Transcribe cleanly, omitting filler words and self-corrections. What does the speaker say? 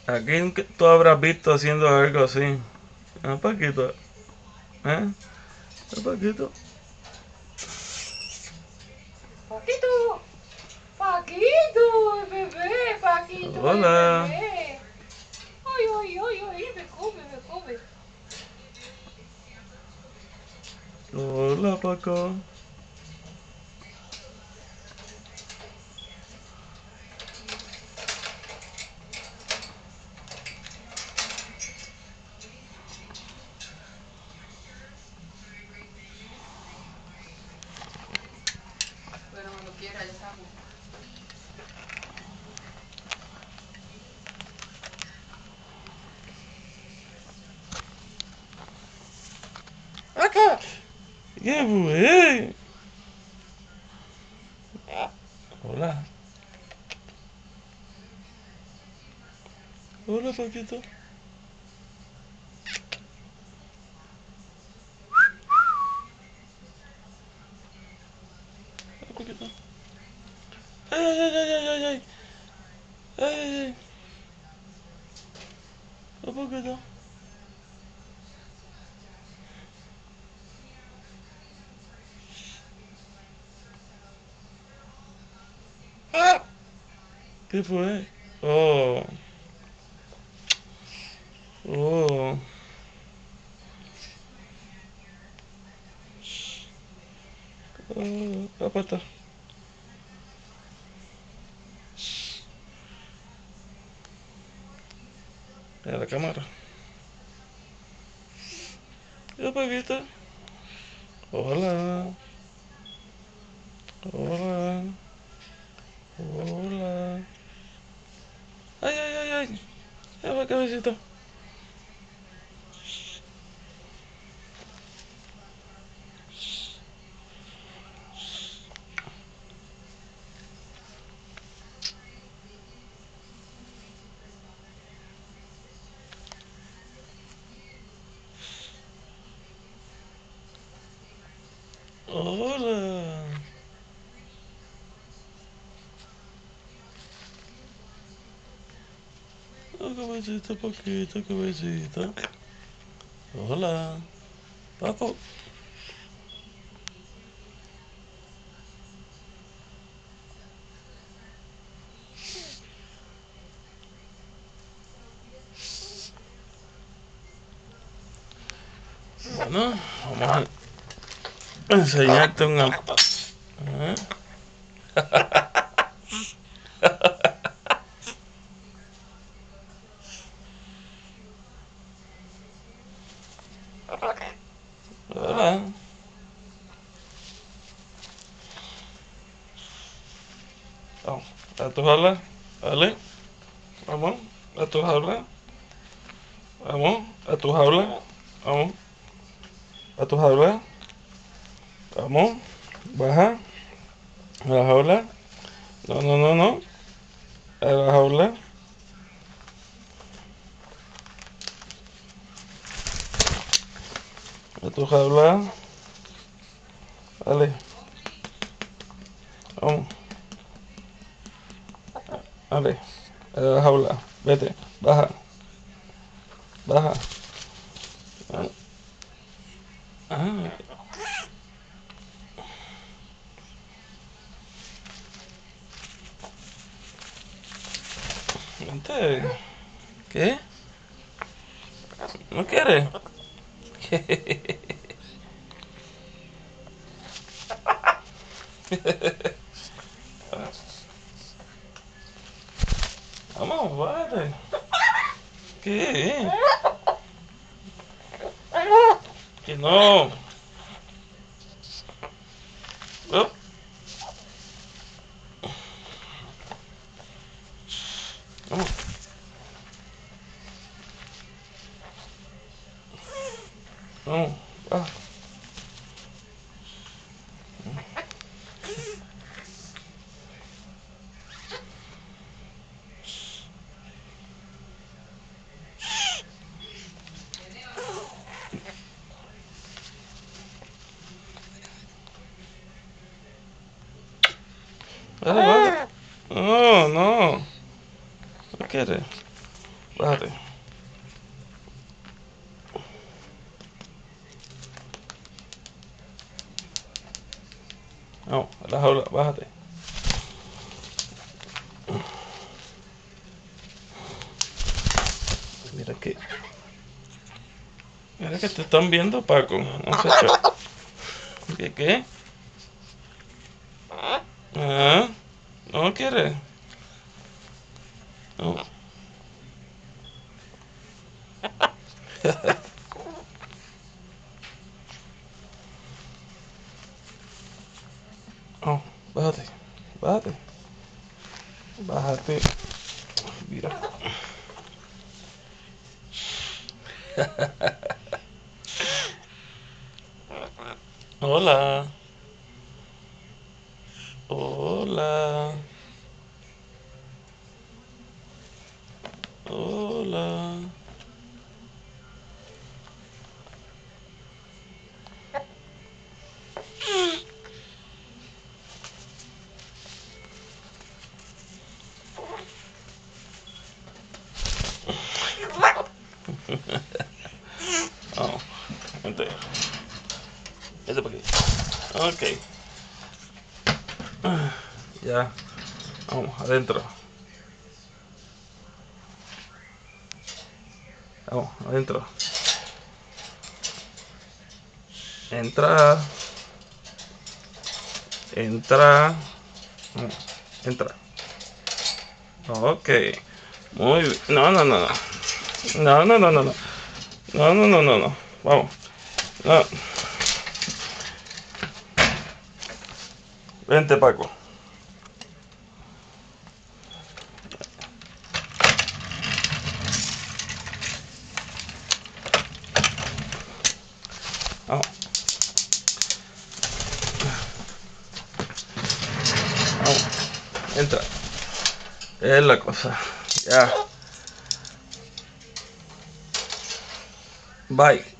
¿A quién que tú habrás visto haciendo algo así? ¿A Paquito? ¿Eh? ¿A Paquito? Paquito, Paquito, el bebé, Paquito, el Hola. bebé. Ay, ay, ay, ay, me come, me come. Hola, Paco. Bueno, cuando quiera, ya estamos. ¿Qué fue? Hola. Hola, Paquito. Hola, Paquito. Ay, ay, ay, ay, ay, ay. Ay, ay, ay. Hola, Paquito. ¿Qué fue? Oh. Oh. Oh. Papá está. En la cámara. Hola, Paquito. Hola. Hola. Hola. Ay, ay, ay, ay. Ya va, cabecito. Hola. Oh, cabecito, Paquito, cabecito. Hola. Papo. Bueno, vamos a enseñarte un... ¿Eh? Hola. Vamos, a tu jaula. Vale. Vamos, a tu jaula. Vamos, a tu jaula. Vamos, a tu jaula. Vamos, baja. A la jaula. No, no, no, no. A la jaula. A tu jaula. Vale. Vamos. Vale. A la jaula. Vete. Baja. Baja. Ah, ah, vente. ¿Qué? ¿No quieres? Vamos, vale. ¿Qué? Que no. Oh, vamos, vamos. Ah, vale, vale. No, no. No quieres. Bájate. Vamos, a la jaula, bájate. Mira que... Mira que te están viendo, Paco. No sé qué. ¿Qué? Ah, ¿no quieres? No. Oh, bájate. Bájate. Bájate. Mira. Hola. Hola. Hola. Vamos, vente. Vente para aquí. Ok. Ya. Vamos, adentro. Vamos, adentro. Entra. Entra. Entra. Ok. Muy bien. No, no, no, no. No, no, no, no, no. No, no, no, no, no. Vamos. No. Vente, Paco. Vamos. Vamos. Entra. Es la cosa. Ya. Bye.